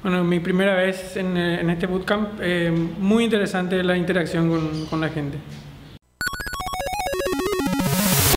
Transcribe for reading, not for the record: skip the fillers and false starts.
Bueno, mi primera vez en este bootcamp, muy interesante la interacción con la gente.